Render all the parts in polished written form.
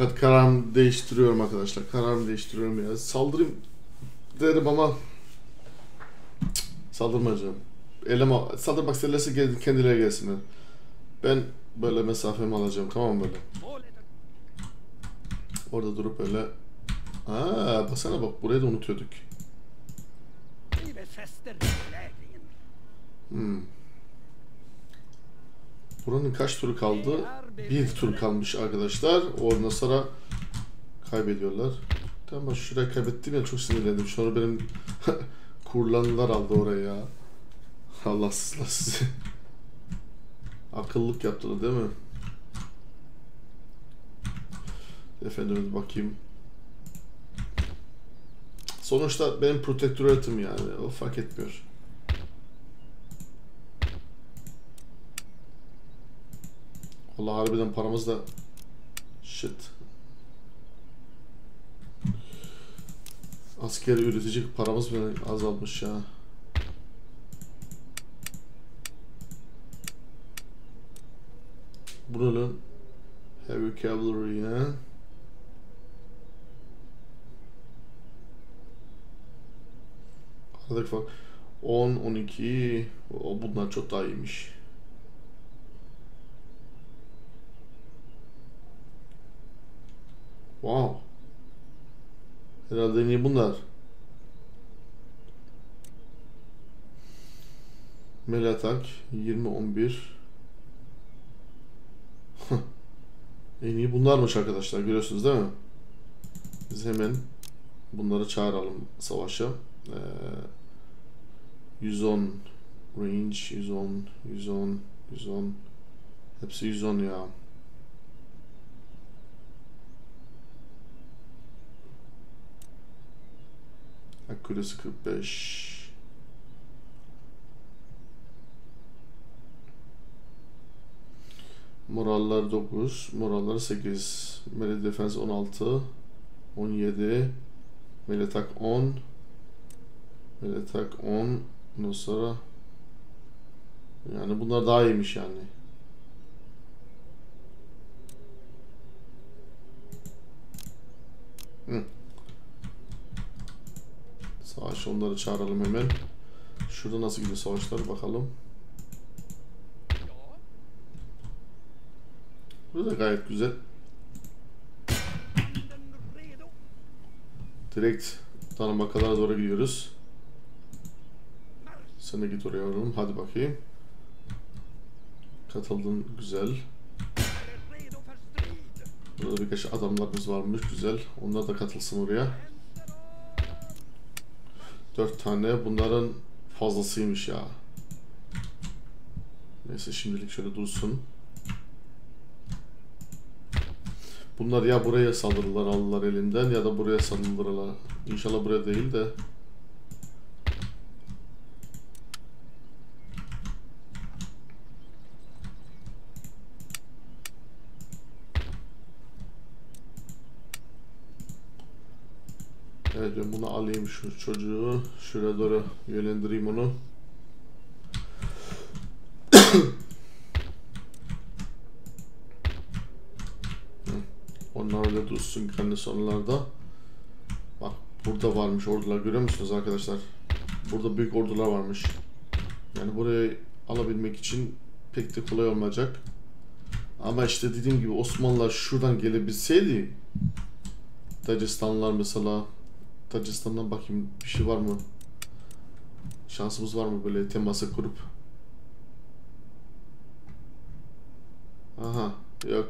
Fakat kararımı değiştiriyorum arkadaşlar. Kararımı değiştiriyorum ya. Saldırayım derim ama saldırmayacağım. Saldırmak isterlerse kendileri gelsinler. Ben böyle mesafemi alacağım, tamam mı böyle? Orada durup böyle. Baksana bak, burayı da unutuyorduk. Buranın kaç turu kaldı? Bir tur kalmış arkadaşlar. Ondan sonra kaybediyorlar. Tamam, şurayı kaybettim ya, çok sinirlendim. Sonra benim kurlanlar aldı oraya ya. Allahsızlar sizi. Akıllık yaptılar değil mi? Efendim bakayım. Sonuçta benim protektoratım yani. O fark etmiyor. Allah, harbiden paramız da shit. Askeri üretecek paramız bile azalmış ya. Buranın heavy cavalry ya. Aradaki fark 10, 12. Bunlar çok daha iyiymiş. Wow. Herhalde en iyi bunlar. Melatak 20-11. En iyi bunlarmış arkadaşlar, görüyorsunuz değil mi? Biz hemen bunları çağıralım savaşa. 110 range, 110, 110, 110. Hepsi 110 ya. Accuracy 45. Morallar 9, morallar 8. Melee defense 16, 17. Melee attack 10. Melee attack 10. Ondan sonra yani bunlar daha iyiymiş yani. Savaş, onları çağıralım hemen. Şurada nasıl gidiyor savaşlar bakalım. Burada gayet güzel. Direkt Danimarka'lara doğru gidiyoruz. Sen de git oraya oğlum. Hadi bakayım. Katıldın, güzel. Burada birkaç adamlarımız varmış, güzel. Onlar da katılsın oraya. 4 tane. Bunların fazlasıymış ya. Neyse, şimdilik şöyle dursun. Bunlar ya buraya saldırırlar, alırlar elinden, ya da buraya saldırırlar. İnşallah buraya değil de. Evet, ben bunu alayım, şu çocuğu. Şuraya doğru yönlendireyim onu. Onlar öyle dursun kendi sonlarda. Bak, burada varmış ordular, görüyor musunuz arkadaşlar? Burada büyük ordular varmış. Yani burayı alabilmek için pek de kolay olmayacak. Ama işte dediğim gibi Osmanlılar şuradan gelebilseydi, Dacistanlılar mesela, Dacistan'dan bakayım bir şey var mı? Şansımız var mı böyle temasa kurup? Aha, yok.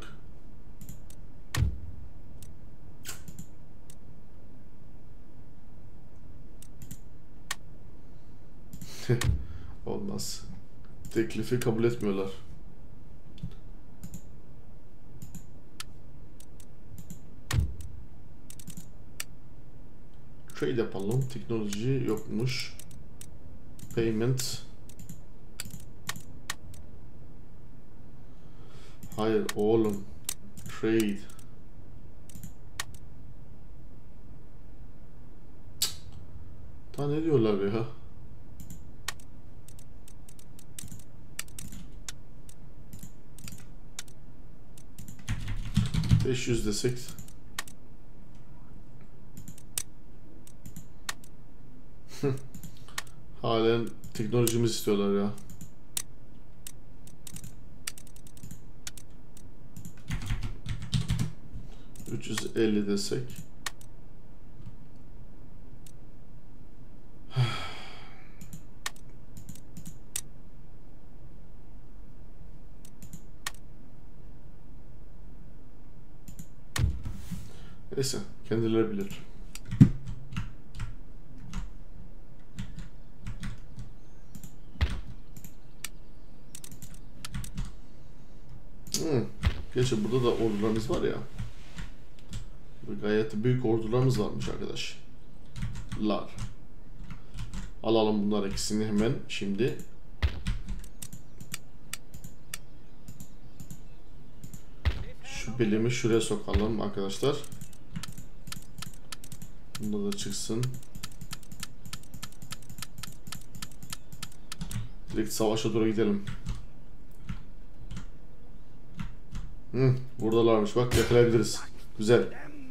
Olmaz. Teklifi kabul etmiyorlar. Trade yapalım. Teknoloji yokmuş. Payment. Hayır oğlum. Trade. Daha ne diyorlar ya? %500 desek Halen teknolojimiz istiyorlar ya. ...350 desek... Neyse, kendileri bilir. Gerçi burada da ordularımız var ya. Gayet büyük ordularımız varmış arkadaşlar. Alalım bunlar ikisini hemen şimdi. Şu bilimi şuraya sokalım arkadaşlar. Bunda da çıksın. Direkt savaşa doğru gidelim. Buradalarmış, bak yakalayabiliriz. Güzel.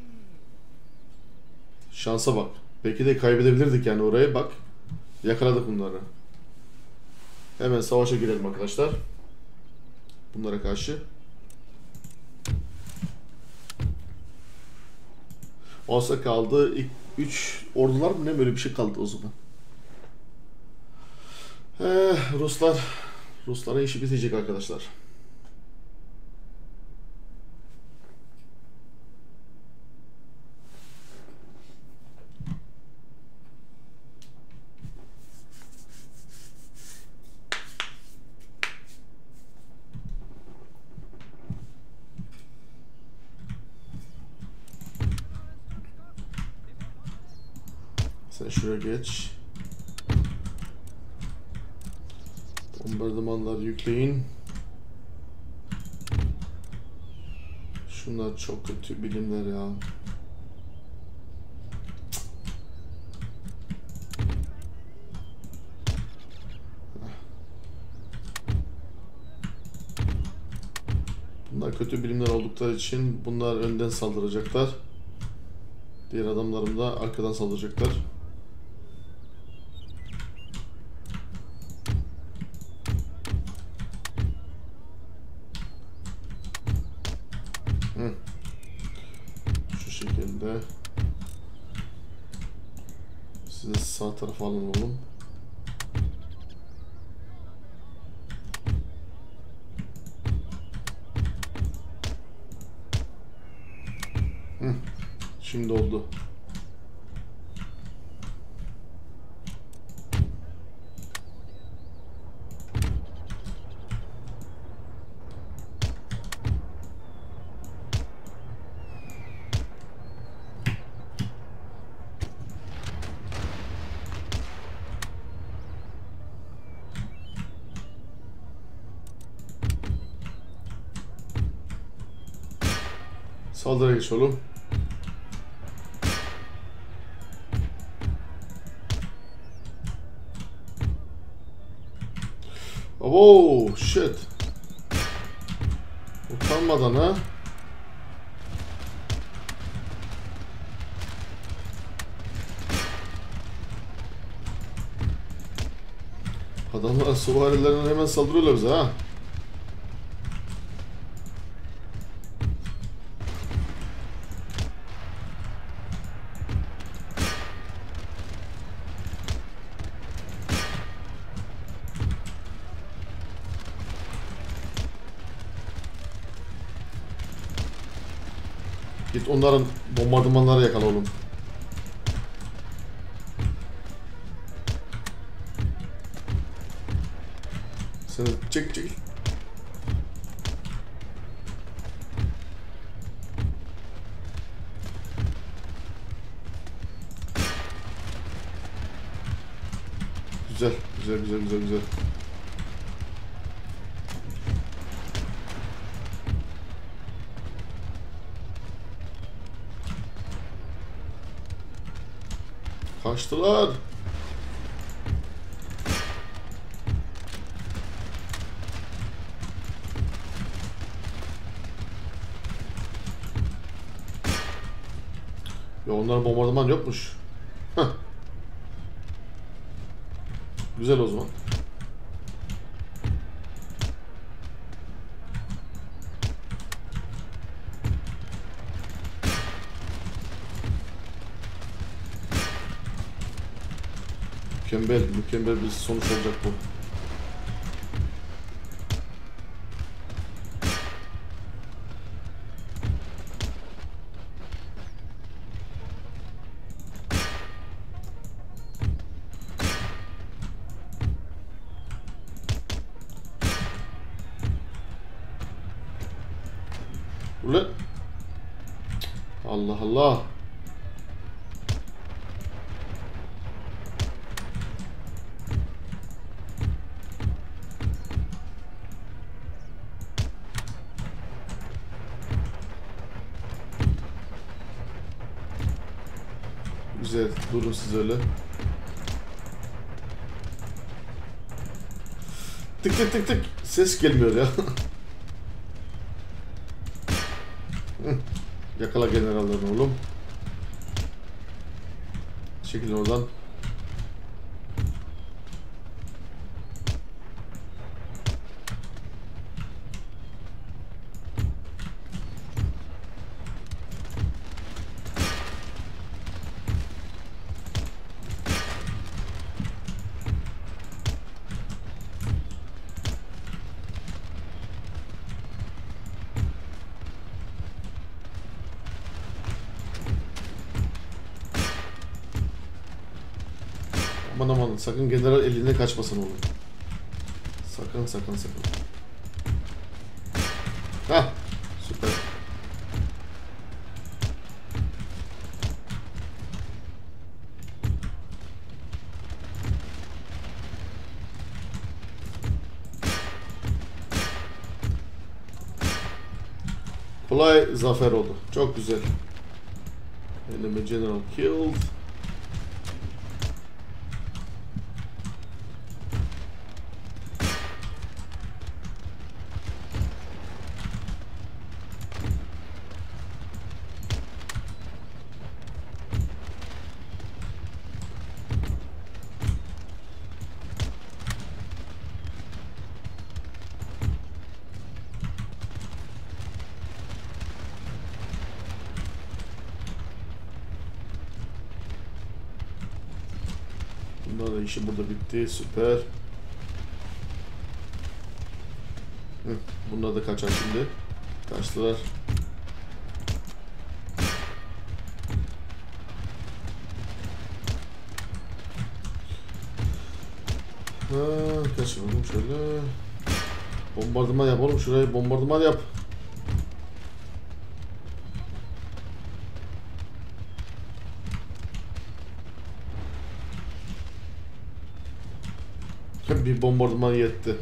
Şansa bak. Belki de kaybedebilirdik yani orayı, bak. Yakaladık bunları. Hemen savaşa girelim arkadaşlar. Bunlara karşı. Olsa kaldı. 3 ordular mı ne, böyle bir şey kaldı o zaman. Rusların işi bitecek arkadaşlar. Sen şuraya geç. Bombardımanlar yükleyin. Şunlar çok kötü bilimler ya. Bunlar kötü bilimler oldukları için bunlar önden saldıracaklar. Diğer adamlarım da arkadan saldıracaklar. Şu şekilde. Size sağ tarafa alın oğlum. Şimdi oldu. Saldırıya geç oğlum. Oh shit. Utanmadan ha. Adamlar süvarilerine hemen saldırıyorlar bize ha. Git onların bombardımanları yakala oğlum. Sen çek. Güzel. Kaçtılar. Ya onların bombardıman yokmuş. Heh. Güzel o zaman. Mükemmel, mükemmel bir sonuç olacak bu. Ulan. Allah Allah. Güzel. Durun siz öyle. Tık tık tık tık. Ses gelmiyor ya. Yakala generallerini oğlum. Çekilin oradan. Aman aman, sakın general eline kaçmasın oğlum. Sakın sakın sakın. Hah, süper. Kolay zafer oldu. Çok güzel. Enemy general killed. Bunlar da işi burada bitti. Süper. Bunlar da kaçar şimdi. Kaçtılar. Kaçıralım şöyle. Bombardıman yap oğlum, şurayı bombardıman yap. Bir bombardıman yetti.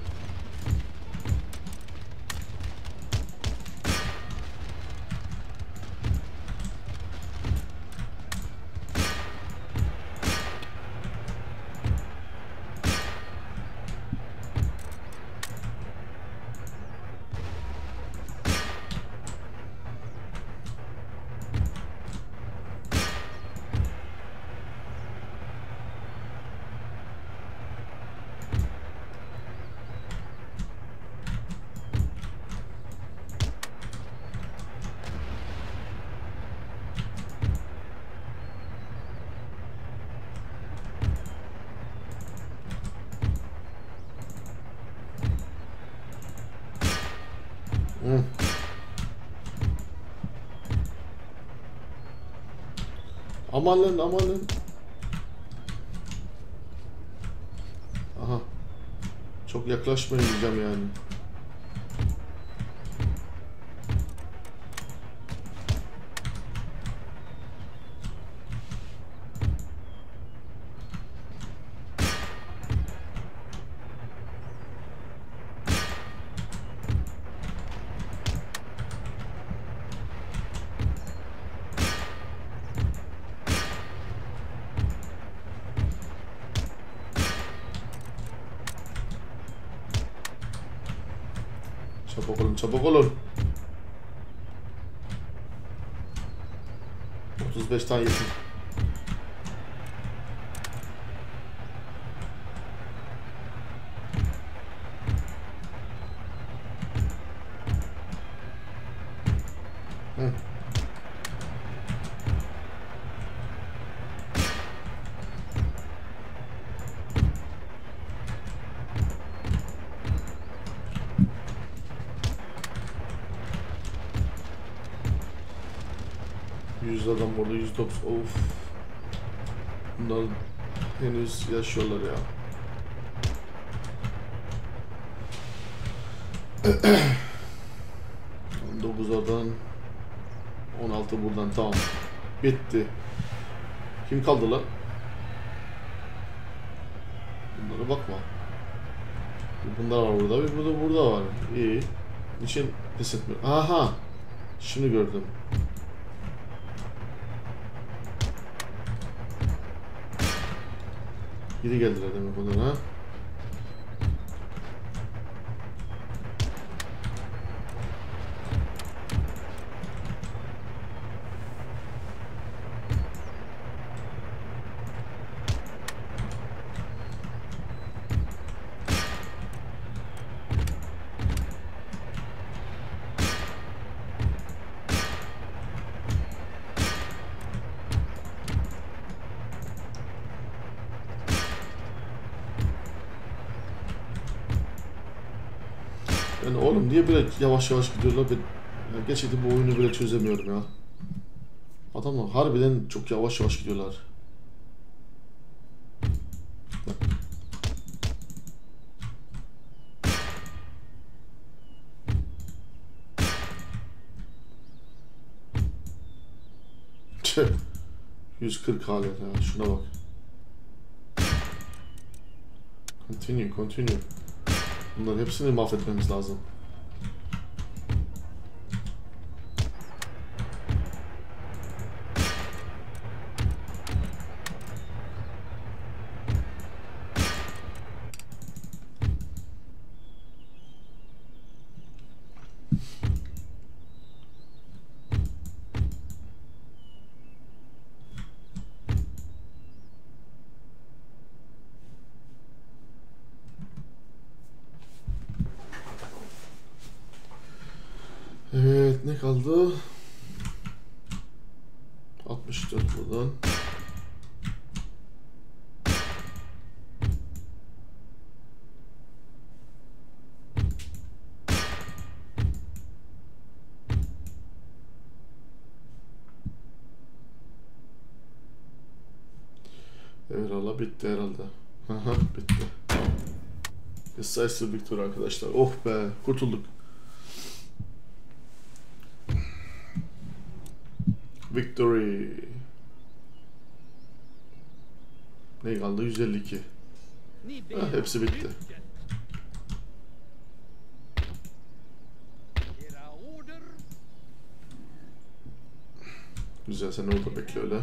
Amanın amanın. Aha. Çok yaklaşmayın diyeceğim yani. Çabuk olun, çabuk olun. 35 tane yetim. 100 adam burada 190. Of. Bunlar henüz yaşıyorlar ya. ...9'lardan... 16 buradan, tamam. Bitti. Kim kaldı lan? Bunlara bakma. Bunlar var burada, bir burada var. İyi. Niçin pes etmiyor? Aha! Şimdi gördüm. Geri geldiler demek onlar, ha? Yani oğlum niye böyle yavaş yavaş gidiyorlar? Ben yani gerçekten bu oyunu böyle çözemiyorum ya. Adamlar harbiden çok yavaş yavaş gidiyorlar. Tüh. 140 hala ya, şuna bak. Continue. Bunların hepsini mahvetmemiz lazım. Evet, ne kaldı? 64 buradan. Eyvallah, bitti herhalde. Aha, bitti. Decisive victory arkadaşlar. Oh be, kurtulduk. Victory. Ne kaldı? 152. Hepsi bitti. Güzel, sen orada bekle öyle.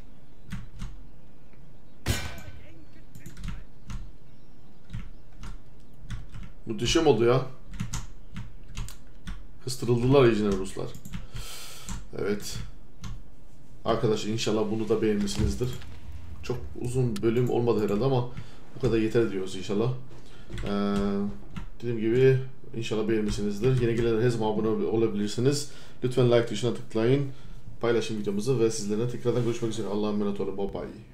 Muhteşem oldu ya. Kıstırıldılar iyice Ruslar. Evet. Arkadaşlar inşallah bunu da beğenmişsinizdir. Çok uzun bölüm olmadı herhalde ama bu kadar yeter diyoruz inşallah. Dediğim gibi inşallah beğenmişsinizdir. Yeni gelenler her zaman abone olabilirsiniz. Lütfen like tuşuna tıklayın. Paylaşın videomuzu ve sizlerle tekrardan görüşmek üzere. Allah'a emanet olun. Bye bye.